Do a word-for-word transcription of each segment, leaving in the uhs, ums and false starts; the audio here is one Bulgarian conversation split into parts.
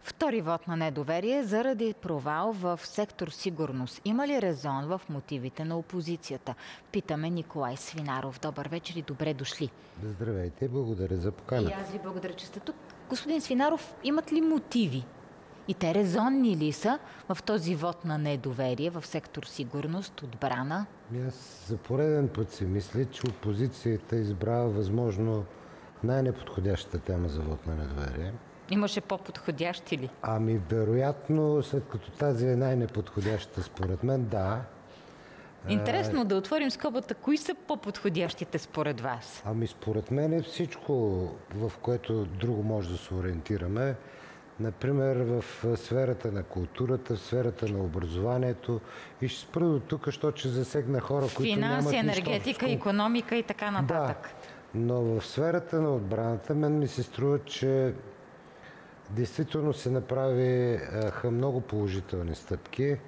Втори вод на недоверие заради провал в сектор сигурност. Има ли резон в мотивите на опозицията? Питаме Николай Свинаров. Добър вечер и добре дошли. Здравейте, благодаря за покана. И аз ви благодаря, че сте тук. Господин Свинаров, имат ли мотиви? И те резонни ли са в този вод на недоверие в сектор сигурност, отбрана? Аз за пореден път си мисля, че опозицията избрава възможно най-неподходящата тема за вод на недоверие. Имаше по-подходящи ли? Ами, вероятно, след като тази е най-неподходящата според мен, да. Интересно да отворим скобата. Кои са по-подходящите според вас? Ами, според мен е всичко, в което друго може да се ориентираме. Например, в сферата на културата, в сферата на образованието. И ще спра до тук, защото ще засегна хора, които нямат нищо. Финанси, енергетика, икономика и така нататък. Да, но в сферата на отбраната мен ми се струва, че действително се направиха много положителни стъпки,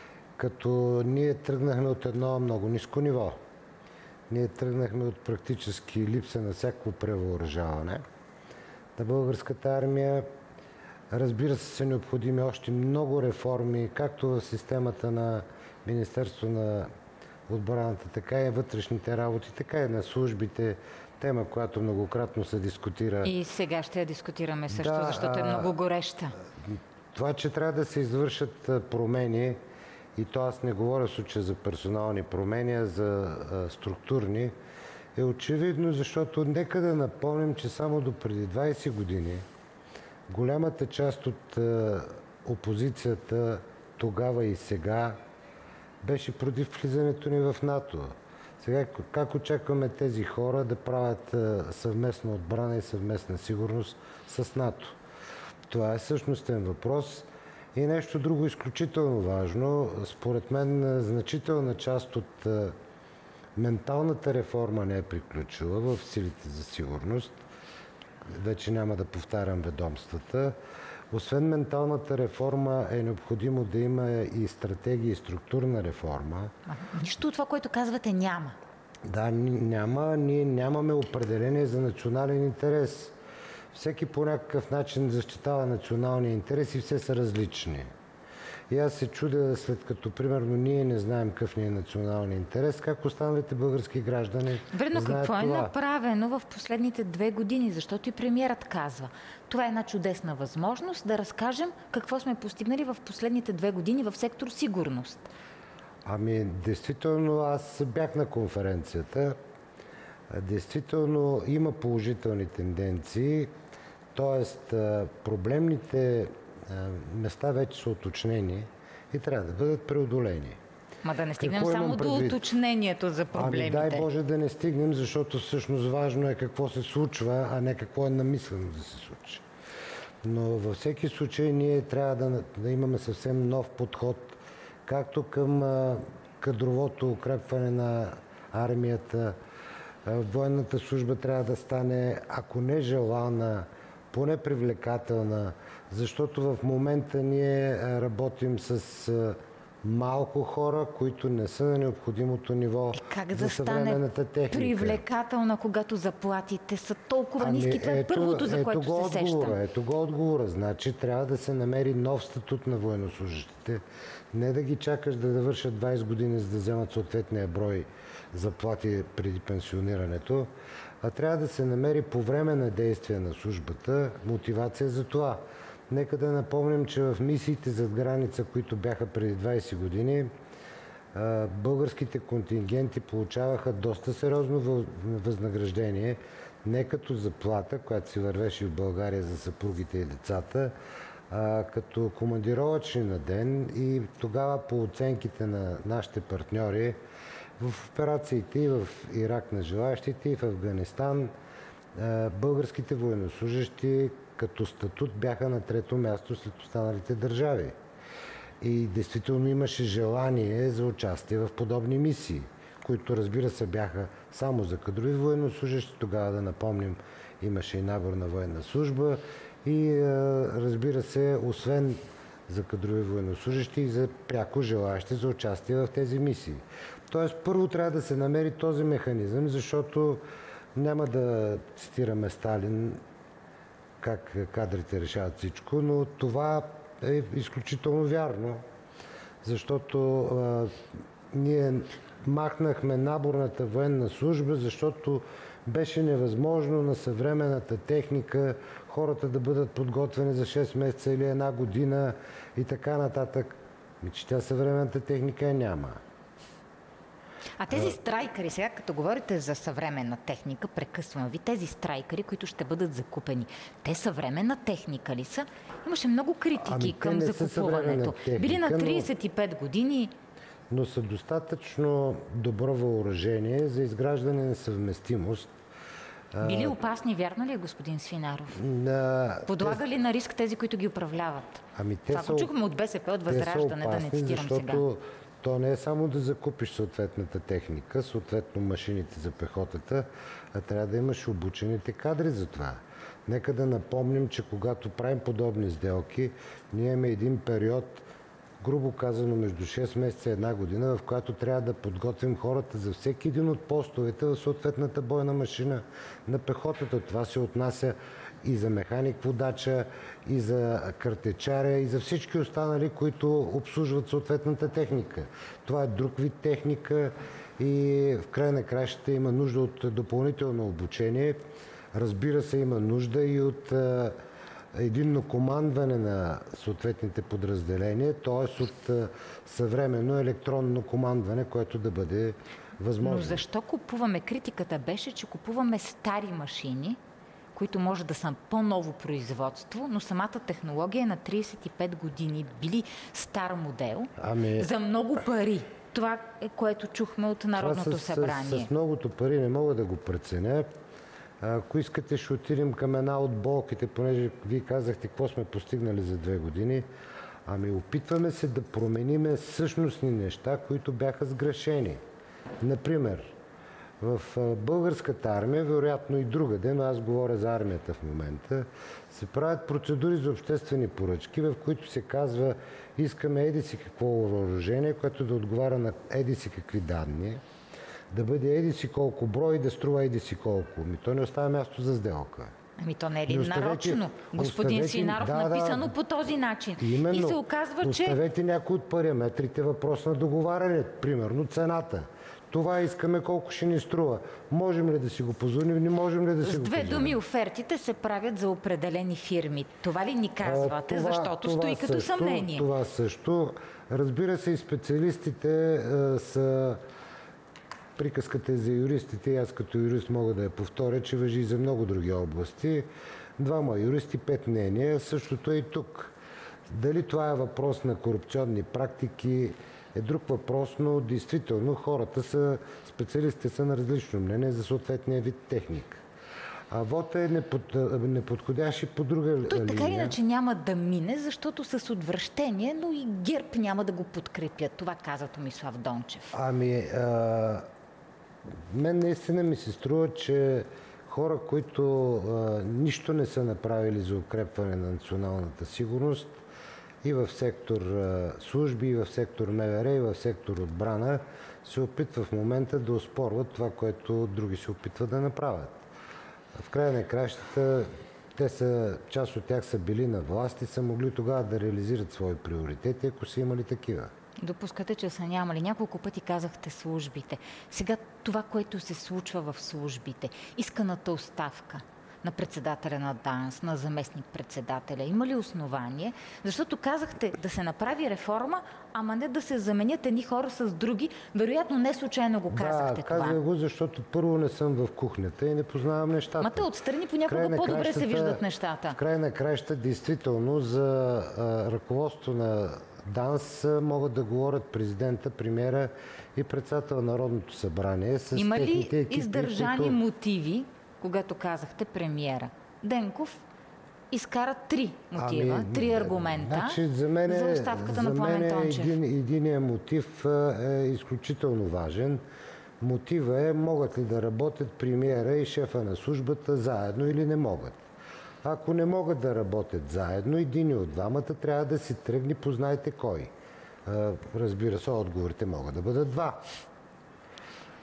като ние тръгнахме от едно много ниско ниво. Ние тръгнахме от практически липса на всяко превъоръжаване на българската армия. Разбира се, са необходими още много реформи, както в системата на Министерство на отбраната, така и вътрешните работи, така и на службите. Тема, която многократно се дискутира. И сега ще я дискутираме също, да, защото е много гореща. Това, че трябва да се извършат промени, и то аз не говоря в случая за персонални промени, а за структурни, е очевидно, защото нека да напомним, че само до преди двайсет години голямата част от опозицията тогава и сега беше против влизането ни в НАТО. Сега как очакваме тези хора да правят съвместна отбрана и съвместна сигурност с НАТО? Това е същностен въпрос. И нещо друго изключително важно. Според мен значителна част от менталната реформа не е приключила в силите за сигурност. Вече няма да повтарям ведомствата. Освен менталната реформа е необходимо да има и стратегия и структурна реформа. Нищо от това, което казвате, няма. Да, няма. Ние нямаме определение за национален интерес. Всеки по някакъв начин защитава националния интерес и все са различни. И аз се чудя, след като примерно ние не знаем какъв ни е националния интерес, как останалите български граждани Верно, знаят какво е това? направено в последните две години, защото и премиерът казва. Това е една чудесна възможност да разкажем какво сме постигнали в последните две години в сектор сигурност. Ами, действително, аз бях на конференцията. Действително има положителни тенденции, т.е. проблемните места вече са уточнени и трябва да бъдат преодолени. Ма да не стигнем само до уточнението за проблемите. Ами дай Боже да не стигнем, защото всъщност важно е какво се случва, а не какво е намислено да се случи. Но във всеки случай ние трябва да, да имаме съвсем нов подход, както към а, кадровото укрепване на армията. А, военната служба трябва да стане, ако не желана, поне привлекателна, защото в момента ние работим с а, малко хора, които не са на необходимото ниво за съвременната техника. Привлекателна, когато заплатите са толкова ами, ниски? Това е ето, първото, за ето което го се отговора, сещам. Ето го отговора. Значи трябва да се намери нов статут на военнослужащите. Не да ги чакаш да довършат двайсет години, за да вземат съответния брой заплати преди пенсионирането, а трябва да се намери по време на действие на службата мотивация за това. Нека да напомним, че в мисиите зад граница, които бяха преди двайсет години, българските контингенти получаваха доста сериозно възнаграждение, не като заплата, която си вървеше в България за съпругите и децата, а като командировъчни на ден. И тогава по оценките на нашите партньори в операциите и в Ирак на желаящите, и в Афганистан, българските военнослужащи като статут бяха на трето място след останалите държави. И действително имаше желание за участие в подобни мисии, които, разбира се, бяха само за кадрови военнослужащи. Тогава, да напомним, имаше и набор на военна служба и, разбира се, освен за кадрови военнослужащи и за пряко желаящи за участие в тези мисии. Тоест, първо трябва да се намери този механизъм, защото няма да цитираме Сталин, как кадрите решават всичко, но това е изключително вярно, защото а, ние махнахме наборната военна служба, защото беше невъзможно на съвременната техника хората да бъдат подготвени за шест месеца или една година и така нататък. И че тя съвременната техника няма. А тези страйкъри, сега като говорите за съвременна техника, прекъсвам ви, тези страйкъри, които ще бъдат закупени, те съвременна техника ли са? Имаше много критики ами, към закупуването. Техника, били на трийсет и пет години. Но са достатъчно добро въоръжение за изграждане на съвместимост. Били опасни, вярно ли е, господин Свинаров? На... Подлага ли на риск тези, които ги управляват? Ами те Това са... го чухме от БСП, от Възраждане, да не цитирам защото сега. То не е само да закупиш съответната техника, съответно машините за пехотата, а трябва да имаш обучените кадри за това. Нека да напомним, че когато правим подобни сделки, ние имаме един период, грубо казано между шест месеца и една година, в която трябва да подготвим хората за всеки един от постовете в съответната бойна машина на пехотата. Това се отнася и за механик-водача, и за картечаря, и за всички останали, които обслужват съответната техника. Това е друг вид техника и в край на краищата има нужда от допълнително обучение. Разбира се, има нужда и от а, единно командване на съответните подразделения, т.е. от а, съвременно електронно командване, което да бъде възможно. Но защо купуваме? Критиката беше, че купуваме стари машини, които може да са по-ново производство, но самата технология е на трийсет и пет години. Били стар модел ами... за много пари. Това е, което чухме от Народното с, събрание. С, с многото пари не мога да го преценя. Ако искате, ще отидем към една от болките, понеже вие казахте какво сме постигнали за две години. Ами опитваме се да промениме същностни неща, които бяха сгрешени. Например, в българската армия, вероятно и другаде, но аз говоря за армията в момента, се правят процедури за обществени поръчки, в които се казва искаме еди си какво въоръжение, което да отговаря на еди си какви данни, да бъде еди си колко брой и да струва еди си колко. Ми то не оставя място за сделка. Ами то не е ли оставете, нарочно? Господин оставете, Свинаров, да, написано да, по този начин. Именно, и се оказва, че... Оставете някои от параметрите въпрос на договаряне. Примерно цената. Това искаме колко ще ни струва. Можем ли да си го позволим, не можем ли да си го позволим? С две думи, офертите се правят за определени фирми. Това ли ни казвате? А, това, защото това стои като също, съмнение. Това също. Разбира се, и специалистите а, са... Приказката е за юристите и аз като юрист мога да я повторя, че важи и за много други области. Двама юристи, пет мнения. Същото е и тук. Дали това е въпрос на корупционни практики, е друг въпрос, но действително хората са, специалистите са на различно мнение за съответния вид техника. А вота е непод, неподходящ и по друга линия. Той така иначе няма да мине, защото с отвращение, но и ГЕРБ няма да го подкрепят. Това каза Томислав Дончев. Ами, а, мен наистина ми се струва, че хора, които а, нищо не са направили за укрепване на националната сигурност, и в сектор служби, и в сектор МВР, и в сектор отбрана, се опитва в момента да оспорват това, което други се опитват да направят. В края на кращата, те са, част от тях са били на власт и са могли тогава да реализират свои приоритети, ако са имали такива. Допускате, че са нямали. Няколко пъти казахте службите. Сега това, което се случва в службите, исканата оставка на председателя на ДАНС, на заместник-председателя. Има ли основание? Защото казахте да се направи реформа, ама не да се заменят едни хора с други. Вероятно не случайно го казахте да, това. Да, казах го, защото първо не съм в кухнята и не познавам нещата. Ма те отстрани понякога по-добре кращата, се виждат нещата. В край на краища, действително, за а, ръководство на ДАНС могат да говорят президента, премиера и председател на Народното събрание с Има техните ли екипи, издържани които... мотиви, когато казахте премиера? Денков изкара три мотива, ами, три аргумента значи, за, мен е, за оставката за на Пламен Тончев. Един, единият мотив е изключително важен. Мотива е могат ли да работят премиера и шефа на службата заедно или не могат. Ако не могат да работят заедно, един от двамата трябва да си тръгне, познайте кой. Разбира се, отговорите могат да бъдат два.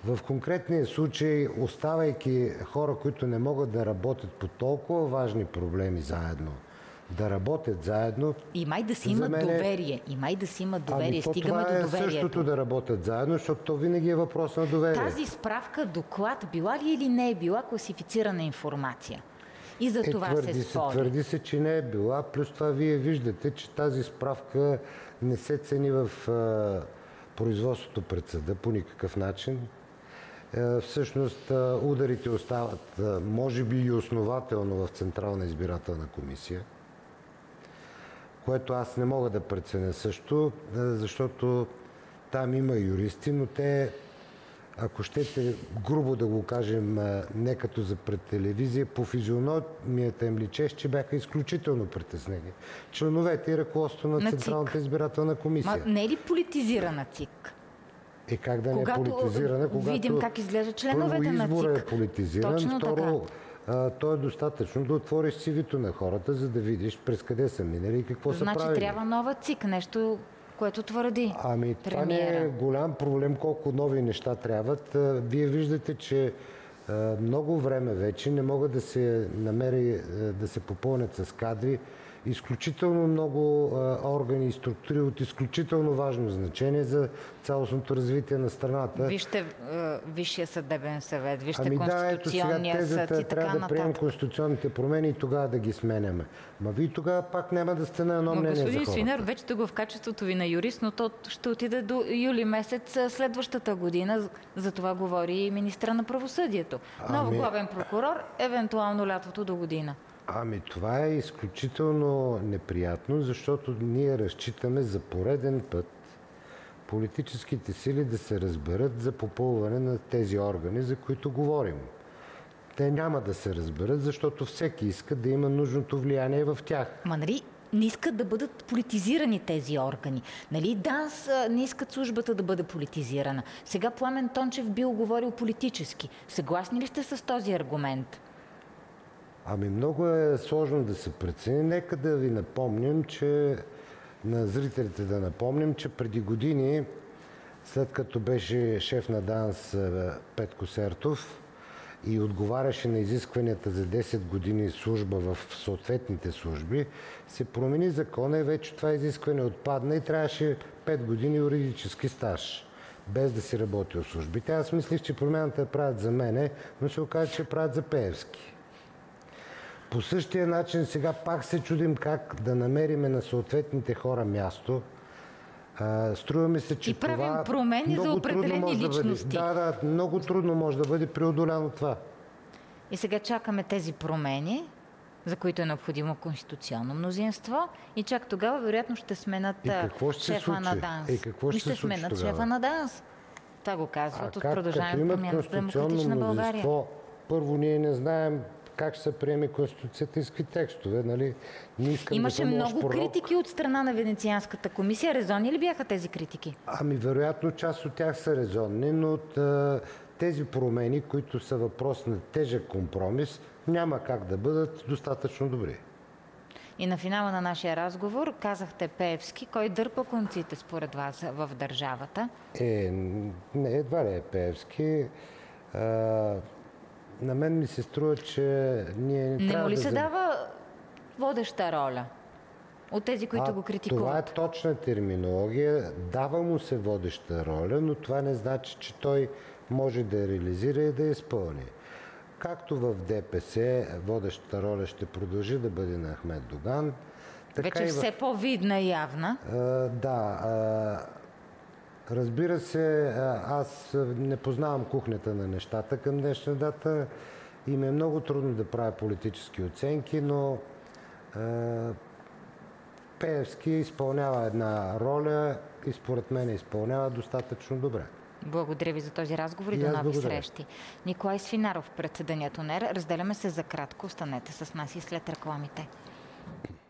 В конкретния случай, оставайки хора, които не могат да работят по толкова важни проблеми заедно, да работят заедно. И май да си има мен... доверие. И май да си има доверие. Ами, Стигаме това е до доверието. Същото да работят заедно, защото то винаги е въпрос на доверие. Тази справка, доклад, била ли или не е била класифицирана информация? И за е, това твърди се спори. Се, твърди се, че не е била. Плюс това вие виждате, че тази справка не се цени в а, производството пред съда по никакъв начин. А, всъщност а, ударите остават, а, може би и основателно, в Централна избирателна комисия, което аз не мога да преценя също, защото там има юристи, но те, ако щете грубо да го кажем, не като за пред телевизия, по физиономията им личеше, че бяха изключително притеснени. Членовете и ръководство на, на Централната избирателна комисия. Ма не е ли политизирана ЦИК? Е, как да не когато е политизирана, когато видим как изглежда членовете на ЦИК. Първо, избора е политизиран, точно второ, така. то е достатъчно да отвориш сивито на хората, за да видиш през къде са минали и какво значи, са правили. Значи трябва нова ЦИК, нещо, което твърди Ами това не е голям проблем, колко нови неща трябват. Вие виждате, че много време вече не могат да се намери, да се попълнят с кадри. Изключително много органи и структури от изключително важно значение за цялостното развитие на страната. Вижте Висшия съдебен съвет, вижте ами Конституционния да, ето сега съд и така трябва нататък. да приемем конституционните промени и тогава да ги сменяме. Ма вие тогава пак няма да сте на едно мнение за хората. Господин Свинер, вече тук в качеството ви на юрист, но то ще отиде до юли месец следващата година. За това говори и министра на правосъдието. Нов ами... главен прокурор, евентуално лятото до година. Ами това е изключително неприятно, защото ние разчитаме за пореден път политическите сили да се разберат за попълване на тези органи, за които говорим. Те няма да се разберат, защото всеки иска да има нужното влияние в тях. Ма нали не искат да бъдат политизирани тези органи? Нали ДАНС не искат службата да бъде политизирана? Сега Пламен Тончев бил говорил политически. Съгласни ли сте с този аргумент? Ами много е сложно да се прецени. Нека да ви напомним, че на зрителите да напомним, че преди години, след като беше шеф на ДАНС Петко Сертов и отговаряше на изискванията за десет години служба в съответните служби, се промени закона и вече това изискване отпадна и трябваше пет години юридически стаж, без да си работи в службите. Аз мислих, че промяната я правят за мене, но се оказа, че правят за Пеевски. По същия начин сега пак се чудим как да намериме на съответните хора място. А, струва ми се, че и правим това промени за определени личности. Да, да, много трудно може да бъде преодоляно това. И сега чакаме тези промени, за които е необходимо конституционно мнозинство, и чак тогава вероятно ще сменят шефа на ДАНС. И какво ще, ще се случи сменят тогава? шефа на ДАНС. Това го казват а от как, Продължаваме промяната в Демократична България. Първо, ние не знаем как ще се приеме Конституцията и с какви текстове, нали? Не искам Имаше да много пророк. критики от страна на Венецианската комисия. Резонни ли бяха тези критики? Ами, вероятно, част от тях са резонни, но от а, тези промени, които са въпрос на тежък компромис, няма как да бъдат достатъчно добри. И на финала на нашия разговор казахте Пеевски. Кой дърпа конците според вас в държавата? Е, не, едва ли е Пеевски. А, на мен ми се струва, че ние не, не трябва му ли да... се За... дава водеща роля от тези, които а, го критикуват? Това е точна терминология. Дава му се водеща роля, но това не значи, че той може да я реализира и да я изпълни. Както в ДПС водещата роля ще продължи да бъде на Ахмед Доган, така вече и в... все по-видна и явна. А, да. А, разбира се, аз не познавам кухнята на нещата към днешна дата и ми е много трудно да правя политически оценки, но а, Пеевски изпълнява една роля и според мен изпълнява достатъчно добре. Благодаря ви за този разговор и, и до нови благодаря. Срещи. Николай Свинаров, пред Денят ОНЕР. Разделяме се за кратко. Останете с нас и след рекламите.